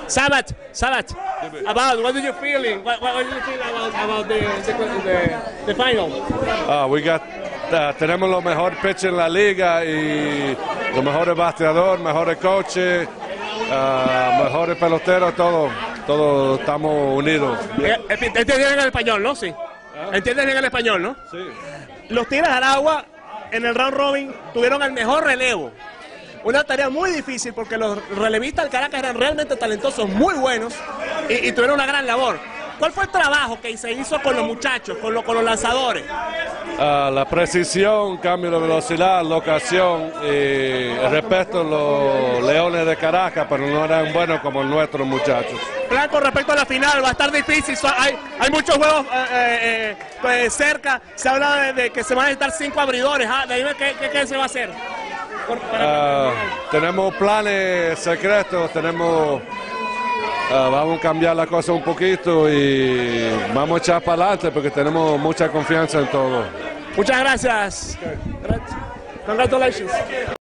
Sabat, about what did you feeling? What did you feel about the final? Tenemos los mejores pitchers en la liga y los mejores bateadores, mejores coaches, mejores peloteros, todos estamos unidos. ¿Entienden en el español, no? Sí. ¿Entienden en el español, no? Sí. Los Tigres de Aragua en el round robin tuvieron el mejor relevo. Una tarea muy difícil porque los relevistas del Caracas eran realmente talentosos, muy buenos y tuvieron una gran labor. ¿Cuál fue el trabajo que se hizo con los muchachos, con los lanzadores? La precisión, cambio de velocidad, locación y el respeto a los Leones de Caracas, pero no eran buenos como nuestros muchachos. Plan, con respecto a la final, va a estar difícil, hay muchos juegos pues, cerca, se habla de que se van a necesitar 5 abridores, dime qué se va a hacer. Tenemos planes secretos, vamos a cambiar la cosa un poquito y vamos a echar para adelante porque tenemos mucha confianza en todo. Muchas gracias. Congratulations.